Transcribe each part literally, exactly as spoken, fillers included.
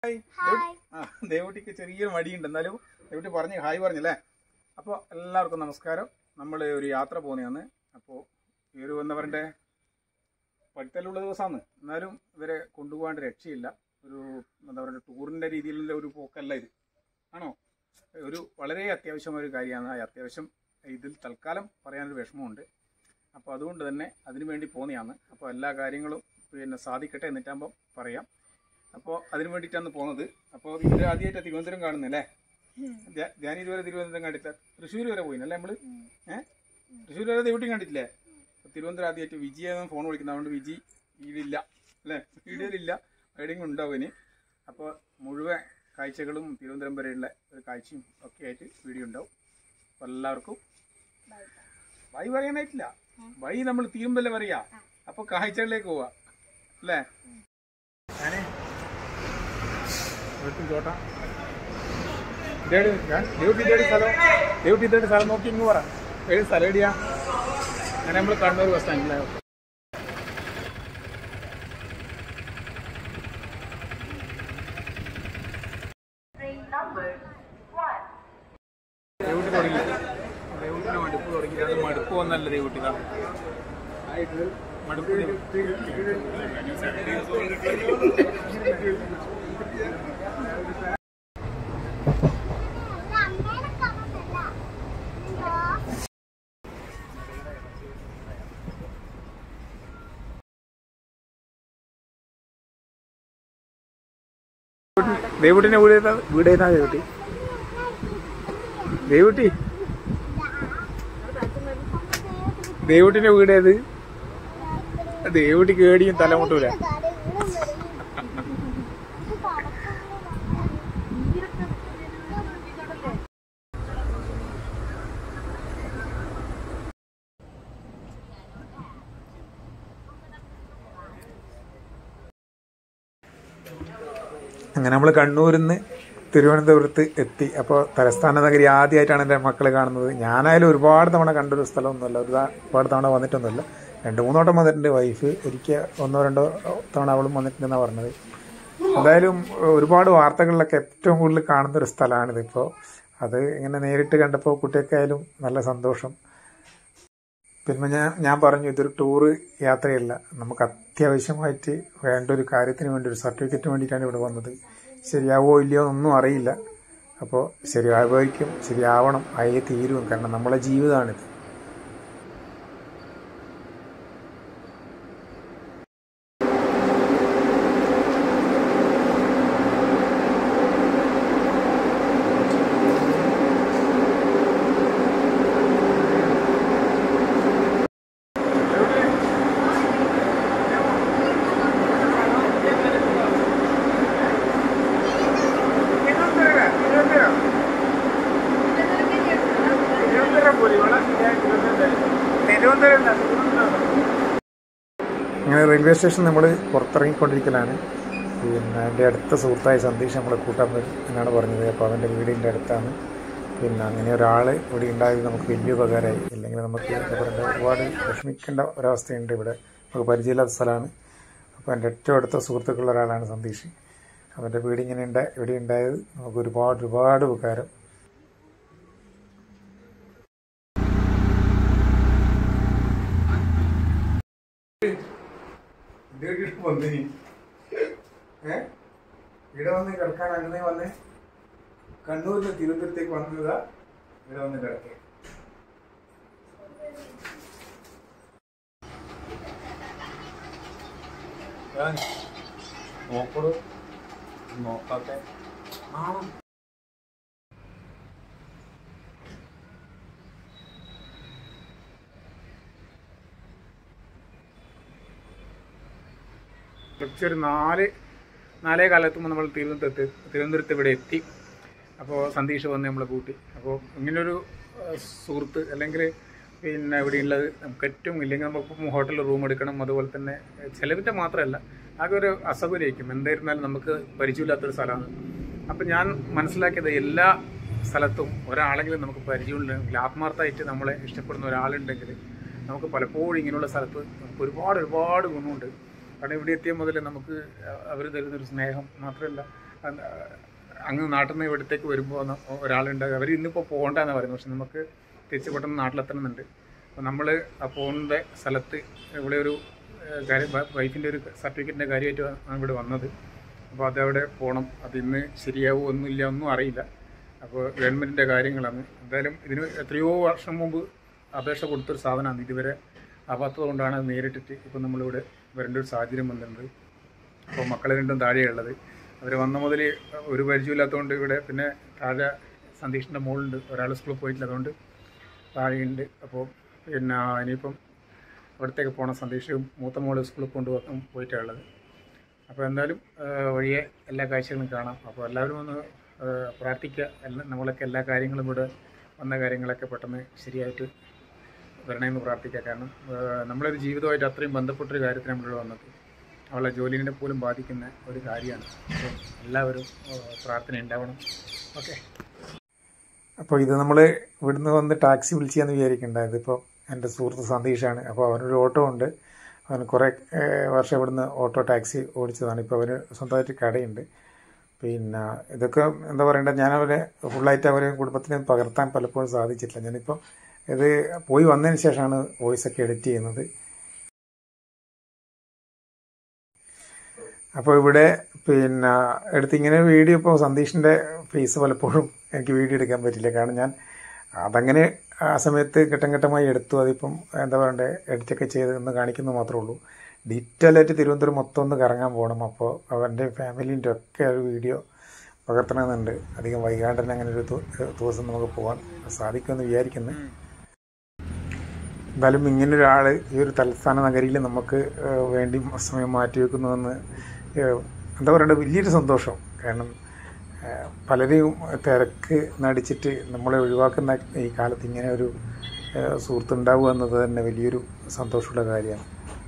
ദേവൂട്ടിക്ക് ചെറിയൊരു മടിയുണ്ട്, എന്നാലും ദേവൂട്ടി പറഞ്ഞ് ഹായ് പറഞ്ഞല്ലേ. അപ്പോൾ എല്ലാവർക്കും നമസ്കാരം. നമ്മൾ ഒരു യാത്ര പോകുന്നതാണ്. അപ്പോൾ ഈ ഒരു എന്താ പറയണ്ടേ പഠിത്തലുള്ള ദിവസമാണ്, എന്നാലും ഇവരെ കൊണ്ടുപോകാണ്ട് രക്ഷയില്ല. ഒരു എന്താ പറയുക ടൂറിൻ്റെ രീതിയിലുള്ള ഒരു പോക്കല്ല ഇത്, ആണോ? ഒരു വളരെ അത്യാവശ്യമായ ഒരു കാര്യമാണ്. ആ അത്യാവശ്യം ഇതിൽ തൽക്കാലം പറയാനൊരു വിഷമമുണ്ട്. അപ്പോൾ അതുകൊണ്ട് തന്നെ അതിനു വേണ്ടി പോകുന്നതാണ്. അപ്പോൾ എല്ലാ കാര്യങ്ങളും പിന്നെ സാധിക്കട്ടെ എന്നിട്ടാകുമ്പോൾ പറയാം. അപ്പോൾ അതിന് വേണ്ടിയിട്ടാണ് പോകുന്നത്. അപ്പോൾ ഇവർ ആദ്യമായിട്ടാണ് തിരുവനന്തപുരം കാണുന്നല്ലേ? ഞാൻ ഇതുവരെ തിരുവനന്തപുരം കണ്ടില്ല. തൃശ്ശൂർ വരെ പോയിന്നല്ലേ നമ്മൾ? ഏഹ് തൃശ്ശൂർ വരെ ദേവൂട്ടിയും കണ്ടിട്ടില്ലേ? തിരുവനന്തപുരം ആദ്യമായിട്ട് വിജിയെന്ന് ഫോൺ വിളിക്കുന്നത്. അതുകൊണ്ട് വിജി ഇതിലില്ല അല്ലേ, വീഡിയോയിലില്ല, എവിടെയെങ്കിലും ഉണ്ടാവും ഇനി. അപ്പോൾ മുഴുവൻ കാഴ്ചകളും തിരുവനന്തപുരം വരെയുള്ള ഒരു കാഴ്ചയും ഒക്കെ ആയിട്ട് വീഡിയോ ഉണ്ടാവും. അപ്പോൾ എല്ലാവർക്കും വൈ പറയാനായിട്ടില്ല, വൈ നമ്മൾ തീരുമ്പല്ലേ പറയാ. അപ്പോൾ കാഴ്ചകളിലേക്ക് പോവാ അല്ലേ? ഞാനേ ചോട്ടാ ദേവൂട്ടി ഇതേടി സ്ഥലം ദേവൂട്ടി ഇതേടി സ്ഥലം നോക്കി ഇങ്ങ് പറ. ഏത് സ്ഥലം എവിടെയാ? അങ്ങനെ നമ്മൾ കണ്ണൂർ ബസ് സ്റ്റാൻഡിലെ ദേവൂട്ടി തുടങ്ങി. ദേവൂട്ടിന്റെ മടുപ്പ് തുടങ്ങി. അത് മടുപ്പ് വന്നല്ല ദേവൂട്ടി, മടുപ്പ് ദേവൂട്ടിന്റെ വീട് ഏതാ? വീട് ഏതാ ദേവൂട്ടി? ദേവൂട്ടി ദേവൂട്ടിന്റെ വീട് ഏത്? ദേവൂട്ടി കേടിയും തലമുട്ടൂല. അങ്ങനെ നമ്മൾ കണ്ണൂരിൽ നിന്ന് തിരുവനന്തപുരത്ത് എത്തി. അപ്പോൾ തലസ്ഥാന നഗരി ആദ്യമായിട്ടാണ് എൻ്റെ മക്കൾ കാണുന്നത്. ഞാനായാലും ഒരുപാട് തവണ കണ്ടൊരു സ്ഥലമൊന്നുമല്ല, ഒരുപാട് തവണ വന്നിട്ടൊന്നുമില്ല. രണ്ട് മൂന്നോട്ടം വന്നിട്ടുണ്ട്. വൈഫ് ഒരിക്കൽ ഒന്നോ രണ്ടോ തവണ അവളും വന്നിട്ടുണ്ടെന്നാണ് പറഞ്ഞത്. എന്തായാലും ഒരുപാട് വാർത്തകളിലൊക്കെ ഏറ്റവും കൂടുതൽ കാണുന്നൊരു സ്ഥലമാണിത്. ഇപ്പോൾ അത് ഇങ്ങനെ നേരിട്ട് കണ്ടപ്പോൾ കുട്ടിയൊക്കെയായാലും നല്ല സന്തോഷം. പിന്നെ ഞാൻ ഞാൻ പറഞ്ഞു ഇതൊരു ടൂറ് യാത്രയല്ല, നമുക്ക് അത്യാവശ്യമായിട്ട് വേണ്ട ഒരു കാര്യത്തിന് വേണ്ടി ഒരു സർട്ടിഫിക്കറ്റിന് വേണ്ടിയിട്ടാണ് ഇവിടെ വന്നത്. ശരിയാവോ ഇല്ലയോ എന്നൊന്നും അറിയില്ല. അപ്പോൾ ശരിയാവുമായിരിക്കും, ശരിയാവണം, ആയേ തീരും. കാരണം നമ്മളെ ജീവിതമാണിത്. അങ്ങനെ റെയിൽവേ സ്റ്റേഷൻ നമ്മൾ പുറത്തിറങ്ങിക്കൊണ്ടിരിക്കലാണ്. പിന്നെ എൻ്റെ അടുത്ത സുഹൃത്തായ സന്ദേശം നമ്മളെ കൂട്ടാൻ വരും എന്നാണ് പറഞ്ഞത്. അപ്പോൾ അവൻ്റെ വീടിൻ്റെ അടുത്താണ്. പിന്നെ അങ്ങനെ ഒരാൾ ഇവിടെ ഉണ്ടായത് നമുക്ക് വലിയ ഉപകാരമായി. ഇല്ലെങ്കിൽ നമുക്ക് എന്താ പറയുക ഒരുപാട് വിഷമിക്കേണ്ട ഒരവസ്ഥയുണ്ട്. ഇവിടെ നമുക്ക് പരിചയമില്ലാത്ത സ്ഥലമാണ്. അപ്പോൾ എൻ്റെ ഏറ്റവും അടുത്ത സുഹൃത്തുക്കളുള്ള ഒരാളാണ് സന്ദേശ്. അവൻ്റെ വീട് ഇങ്ങനെ ഉണ്ട് ഇവിടെ ഉണ്ടായത് നമുക്ക് ഒരുപാട് ഒരുപാട് ഉപകാരം. വന്നിനി ഏ ഇവിടെ വന്ന് കിടക്കാൻ അങ്ങനെ വന്നേ. കണ്ണൂരിൽ നിന്ന് തിരുവനന്തപുരത്തേക്ക് വന്നതാ. ഇവിടെ വന്ന് കിടക്കേ. നോക്കൂ നോക്കാത്തെ ആ ഒരു നാല് നാലേ കാലത്തുമ്പോൾ നമ്മൾ തിരുവനന്തപുരത്ത് തിരുവനന്തപുരത്ത് ഇവിടെ എത്തി. അപ്പോൾ സന്ദേശ് വന്ന് നമ്മളെ കൂട്ടി. അപ്പോൾ ഇങ്ങനൊരു സുഹൃത്ത് അല്ലെങ്കിൽ പിന്നെ ഇവിടെയുള്ളത് നമുക്ക് ഏറ്റവും ഇല്ലെങ്കിൽ നമുക്ക് ഹോട്ടലിൽ റൂം എടുക്കണം. അതുപോലെ തന്നെ ചിലവിൻ്റെ മാത്രമല്ല, ആകെ ഒരു അസൗകര്യമായിരിക്കും. എന്തായിരുന്നാലും നമുക്ക് പരിചയമില്ലാത്തൊരു സ്ഥലമാണ്. അപ്പം ഞാൻ മനസ്സിലാക്കിയത് എല്ലാ സ്ഥലത്തും ഒരാളെങ്കിലും നമുക്ക് പരിചയമുണ്ടെങ്കിൽ, ആത്മാർത്ഥമായിട്ട് നമ്മളെ ഇഷ്ടപ്പെടുന്ന ഒരാളുണ്ടെങ്കിൽ നമുക്ക് പലപ്പോഴും ഇങ്ങനെയുള്ള സ്ഥലത്ത് നമുക്ക് ഒരുപാട് ഒരുപാട് ഗുണമുണ്ട്. കാരണം ഇവിടെ എത്തിയ മുതൽ നമുക്ക് അവർ തരുന്നൊരു സ്നേഹം മാത്രമല്ല, അങ്ങ് നാട്ടിൽ നിന്ന് ഇവിടത്തേക്ക് വരുമ്പോൾ ഒരാളുണ്ട്. അവർ ഇന്നിപ്പോൾ പോകണ്ടെന്നാണ് പറയുന്നത്. പക്ഷെ നമുക്ക് തിരിച്ച് പെട്ടെന്ന് നാട്ടിലെത്തണമെന്നുണ്ട്. അപ്പോൾ നമ്മൾ ആ പോകുന്ന സ്ഥലത്ത് ഇവിടെ ഒരു കാര്യം വൈഫിൻ്റെ ഒരു സർട്ടിഫിക്കറ്റിൻ്റെ കാര്യമായിട്ട് ആണ് ഇവിടെ വന്നത്. അപ്പോൾ അതവിടെ പോകണം. അത് ഇന്ന് ശരിയാവും ഒന്നുമില്ല ഒന്നും അറിയില്ല. അപ്പോൾ ഗവൺമെൻറ്റിൻ്റെ കാര്യങ്ങളാണ്. എന്തായാലും ഇതിന് എത്രയോ വർഷം മുമ്പ് അപേക്ഷ കൊടുത്തൊരു സാധനമാണ്. ഇതുവരെ ആവാത്തത് കൊണ്ടാണ് അത് നേരിട്ടിട്ട് ഇപ്പോൾ നമ്മളിവിടെ വരേണ്ട ഒരു സാഹചര്യം വന്നിട്ടുണ്ട്. അപ്പോൾ മക്കൾ രണ്ടും താഴെയുള്ളത്. അവർ വന്ന മുതൽ ഒരു പരിചയമില്ലാത്തതുകൊണ്ട് ഇവിടെ പിന്നെ താഴെ സന്തീഷിൻ്റെ മോളുണ്ട്. ഒരാൾ സ്കൂളിൽ പോയിട്ടില്ല, അതുകൊണ്ട് താഴെയുണ്ട്. അപ്പോൾ പിന്നെ ഇനിയിപ്പം അവിടത്തേക്ക് പോകണം. സന്തീഷ് മൂത്ത മോള് സ്കൂളിൽ കൊണ്ടുപോകാൻ പോയിട്ടുള്ളത്. അപ്പോൾ എന്തായാലും വഴിയെ എല്ലാ കാഴ്ചകളും കാണാം. അപ്പോൾ എല്ലാവരും ഒന്ന് പ്രാർത്ഥിക്കുക. എല്ലാ നമ്മളൊക്കെ എല്ലാ കാര്യങ്ങളും ഇവിടെ വന്ന കാര്യങ്ങളൊക്കെ പെട്ടെന്ന് ശരിയായിട്ട് വരണമെന്ന് പ്രാർത്ഥിക്കുക. കാരണം നമ്മളൊരു ജീവിതമായിട്ട് അത്രയും ബന്ധപ്പെട്ടൊരു കാര്യത്തിന് നമ്മളിവിടെ വന്നത് അവളെ ജോലിനെ പോലും ബാധിക്കുന്ന ഒരു കാര്യമാണ്. അപ്പോൾ എല്ലാവരും പ്രാർത്ഥന ഉണ്ടാവണം. ഓക്കെ. അപ്പോൾ ഇത് നമ്മൾ ഇവിടുന്ന് വന്ന് ടാക്സി വിളിച്ചാന്ന് വിചാരിക്കേണ്ട. ഇതിപ്പോൾ എൻ്റെ സുഹൃത്ത് സന്തീഷാണ്. അപ്പോൾ അവനൊരു ഓട്ടോ ഉണ്ട്. അവന് കുറേ വർഷം ഇവിടുന്ന് ഓട്ടോ ടാക്സി ഓടിച്ചതാണ്. ഇപ്പോൾ അവന് സ്വന്തമായിട്ട് കടയുണ്ട്. പിന്നെ ഇതൊക്കെ എന്താ പറയണ്ടത്, ഞാനവരെ ഫുള്ളായിട്ട് അവരെ കുടുംബത്തിനെ പകർത്താൻ പലപ്പോഴും സാധിച്ചിട്ടില്ല. ഞാനിപ്പോൾ ഇത് പോയി വന്നതിന് ശേഷമാണ് വോയിസൊക്കെ എഡിറ്റ് ചെയ്യുന്നത്. അപ്പോൾ ഇവിടെ പിന്നെ എടുത്തിങ്ങനെ വീഡിയോ ഇപ്പോൾ സന്തീഷിൻ്റെ ഫേസ് പലപ്പോഴും എനിക്ക് വീഡിയോ എടുക്കാൻ പറ്റില്ല. കാരണം ഞാൻ അതങ്ങനെ ആ സമയത്ത് ഘട്ടം ഘട്ടമായി എടുത്തു. അതിപ്പം എന്താ പറയണ്ടേ എഡിറ്റൊക്കെ ചെയ്ത് ഒന്ന് കാണിക്കുന്നത് മാത്രമേ ഉള്ളൂ. ഡീറ്റെയിൽ ആയിട്ട് തിരുവനന്തപുരം മൊത്തം ഒന്ന് കറങ്ങാൻ പോകണം. അപ്പോൾ അവൻ്റെ ഫാമിലീൻ്റെ ഒക്കെ ഒരു വീഡിയോ പകർത്തണമെന്നുണ്ട്. അധികം വൈകാണ്ട് തന്നെ അങ്ങനെ ഒരു ദിവസം നമുക്ക് പോകാൻ സാധിക്കുമെന്ന് വിചാരിക്കുന്നു. എന്തായാലും ഇങ്ങനൊരാൾ ഈ ഒരു തലസ്ഥാന നഗരിയിൽ നമുക്ക് വേണ്ടി സമയം മാറ്റിവെക്കുന്നുവെന്ന് എന്താ പറയണ്ടത് വലിയൊരു സന്തോഷം. കാരണം പലരെയും തിരക്ക് നടിച്ചിട്ട് നമ്മളെ ഒഴിവാക്കുന്ന ഈ കാലത്ത് ഇങ്ങനെ ഒരു സുഹൃത്തുണ്ടാവുക എന്നത് തന്നെ വലിയൊരു സന്തോഷമുള്ള കാര്യമാണ്.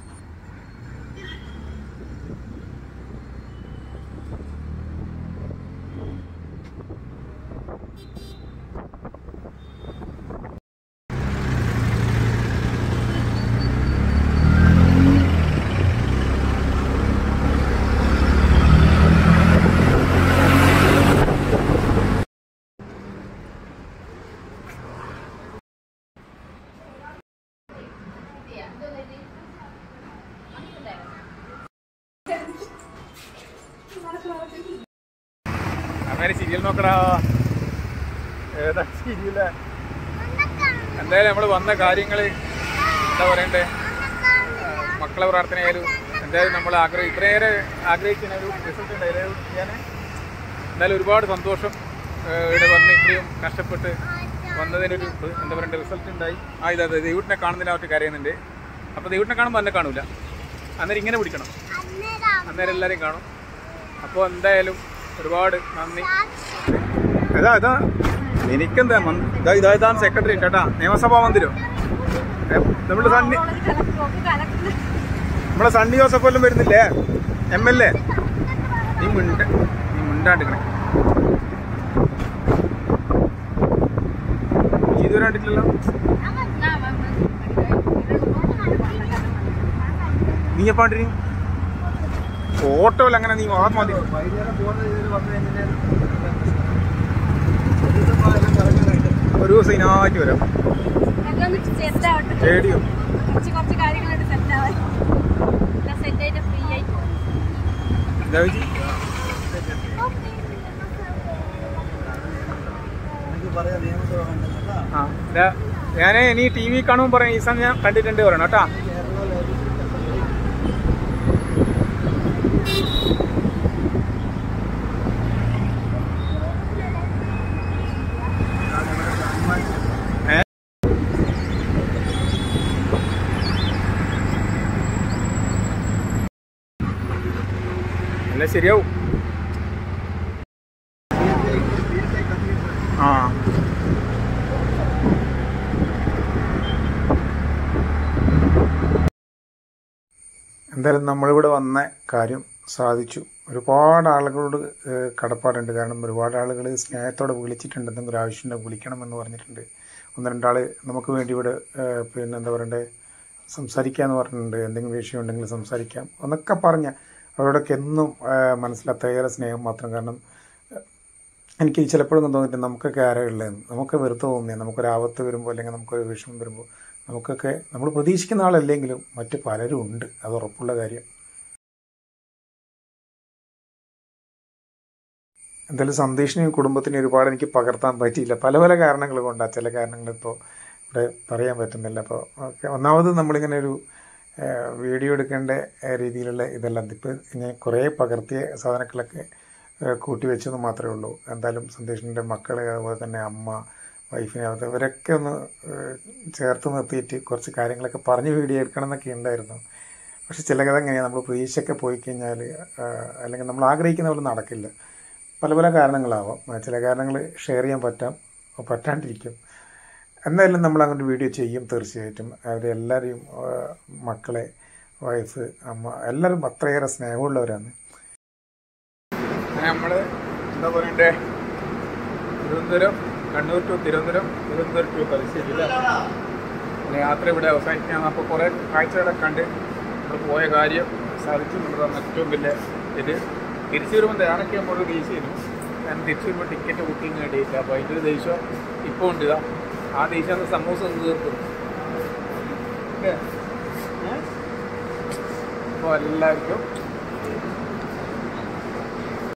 അങ്ങനെ സീരിയൽ നോക്കടാ, ഏതാ സീരിയല്? എന്തായാലും നമ്മൾ വന്ന കാര്യങ്ങൾ എന്താ പറയണ്ടേ, മക്കളെ പ്രാർത്ഥനയായാലും എന്തായാലും നമ്മൾ ആഗ്രഹം ഇത്രയേറെ ആഗ്രഹിക്കുന്ന ഒരു റിസൾട്ട് ഉണ്ടായാലും ഞാൻ എന്തായാലും ഒരുപാട് സന്തോഷം. ഇവിടെ വന്ന് ഇത്രയും കഷ്ടപ്പെട്ട് വന്നതിനൊരു എന്താ പറയണ്ടേ റിസൾട്ട് ഉണ്ടായി. ആ ഇതാ ദൈവത്തിനെ കാണുന്നതിനകത്ത് കരയുന്നുണ്ട്. അപ്പോൾ ദൈവത്തിനെ കാണുമ്പോൾ എന്നെ കാണൂല, അന്നേരം ഇങ്ങനെ പിടിക്കണം, അന്നേരം എല്ലാവരെയും കാണും. അപ്പോൾ എന്തായാലും ഒരുപാട് നന്ദി. ഇതാ ഇതാ എനിക്കെന്താ ഇതാ ഇതാ ഇതാണ് സെക്രട്ടറി കേട്ടാ, നിയമസഭാ മന്ദിരം. നമ്മുടെ സണ്ണി നമ്മളെ സണ്ണി ജോസഫ് എല്ലാം വരുന്നില്ലേ, എം എൽ എ. നീ മിണ്ട നീ മിണ്ടാണ്ടിക്കണേ. ഇതുവരെ കണ്ടിട്ടില്ലല്ലോ. നീ എപ്പാണ്ടി ഓട്ടോയിൽ അങ്ങനെ നീ വാ മതി. ഒരു ദിവസം ഇതിനായിട്ട് വരാം. റേഡിയോ ആ ഞാൻ ഇനി ടി വി കാണുമ്പോൾ പറയാം, ഈ സമയം ഞാൻ കണ്ടിട്ടുണ്ട് പറയണം കേട്ടാ. അല്ല ശരിയാവും. ആ എന്തായാലും നമ്മളിവിടെ വന്ന കാര്യം സാധിച്ചു. ഒരുപാട് ആളുകളോട് കടപ്പാടുണ്ട്. കാരണം ഒരുപാട് ആളുകൾ സ്നേഹത്തോടെ വിളിച്ചിട്ടുണ്ട്, എന്തെങ്കിലും ഒരു ആവശ്യമുണ്ടെങ്കിൽ വിളിക്കണമെന്ന് പറഞ്ഞിട്ടുണ്ട്. ഒന്ന് രണ്ടാൾ നമുക്ക് വേണ്ടി ഇവിടെ പിന്നെ എന്താ പറയണ്ടേ സംസാരിക്കാമെന്ന് പറഞ്ഞിട്ടുണ്ട്. എന്തെങ്കിലും വിഷയം ഉണ്ടെങ്കിൽ സംസാരിക്കാം എന്നൊക്കെ പറഞ്ഞ അവരോടൊക്കെ എന്നും മനസ്സിൽ അത്രയേറെ സ്നേഹം മാത്രം. കാരണം എനിക്ക് ചിലപ്പോഴൊന്നും തോന്നിയിട്ട് നമുക്കൊക്കെ ആരാ ഉള്ളതെന്ന്, നമുക്ക് വെറുതെ തോന്നിയാൽ നമുക്കൊരാപത്ത് വരുമ്പോൾ അല്ലെങ്കിൽ നമുക്കൊരു വിഷമം വരുമ്പോൾ നമുക്കൊക്കെ നമ്മൾ പ്രതീക്ഷിക്കുന്ന ആളല്ലെങ്കിലും മറ്റ് പലരും ഉണ്ട്, അത് ഉറപ്പുള്ള കാര്യം. എന്തായാലും സന്ദേശിനെയും കുടുംബത്തിനെയും ഒരുപാട് എനിക്ക് പകർത്താൻ പറ്റിയില്ല, പല പല കാരണങ്ങൾ കൊണ്ടാണ്. ചില കാരണങ്ങൾ ഇപ്പോൾ ഇവിടെ പറയാൻ പറ്റുന്നില്ല. അപ്പോൾ ഓക്കെ, ഒന്നാമത് നമ്മളിങ്ങനെ ഒരു വീഡിയോ എടുക്കേണ്ട രീതിയിലുള്ള ഇതെല്ലാം ഇപ്പോൾ ഇങ്ങനെ കുറേ പകർത്തിയ സാധനങ്ങളൊക്കെ കൂട്ടി വെച്ചെന്ന് മാത്രമേ ഉള്ളൂ. എന്തായാലും സന്ദേശിൻ്റെ മക്കൾ, അതുപോലെ തന്നെ അമ്മ, വൈഫിനെ, അവരൊക്കെ ഒന്ന് ചേർത്ത് നിർത്തിയിട്ട് കുറച്ച് കാര്യങ്ങളൊക്കെ പറഞ്ഞ് വീഡിയോ എടുക്കണം എന്നൊക്കെ ഉണ്ടായിരുന്നു. പക്ഷെ ചില കഥ എങ്ങനെയാണ്, നമ്മൾ പ്രതീക്ഷയൊക്കെ പോയി കഴിഞ്ഞാൽ അല്ലെങ്കിൽ നമ്മൾ ആഗ്രഹിക്കുന്ന പോലെ നടക്കില്ല. പല പല കാരണങ്ങളാവാം. ചില കാരണങ്ങൾ ഷെയർ ചെയ്യാൻ പറ്റാം, പറ്റാണ്ടിരിക്കും. എന്തായാലും നമ്മൾ അങ്ങോട്ട് വീഡിയോ ചെയ്യും തീർച്ചയായിട്ടും. അവരെല്ലാവരെയും, മക്കളെ, വൈഫ്, അമ്മ, എല്ലാവരും അത്രയേറെ സ്നേഹമുള്ളവരാണ്. നമ്മൾ എന്താ പറയണ്ടേ, തിരുവനന്തപുരം, കണ്ണൂർ ടു തിരുവനന്തപുരം, തിരുവനന്തപുരം ടു തലശ്ശേരി അല്ലേ യാത്ര ഇവിടെ അവസാനിക്കുകയാണ്. അപ്പോൾ കുറേ കാഴ്ചകളൊക്കെ കണ്ട് നമ്മൾ പോയ കാര്യം സാധിച്ചു എന്നുള്ളതാണ് ഏറ്റവും വലിയ ഇത്. തിരിച്ചു വരുമ്പോൾ തയ്യാറൊക്കെ നമ്മളൊരു ദേശീയനും, കാരണം തിരിച്ചു വരുമ്പോൾ ടിക്കറ്റ് ബുക്കിംഗ് വേണ്ടിയില്ല. അപ്പോൾ അതിൻ്റെ ഒരു ദേഷ്യം ഇപ്പോൾ ഉണ്ട്. ഇതാ ആ ദേഷ്യം സമൂസ ഒന്ന് തീർക്കും. അപ്പോൾ എല്ലാവർക്കും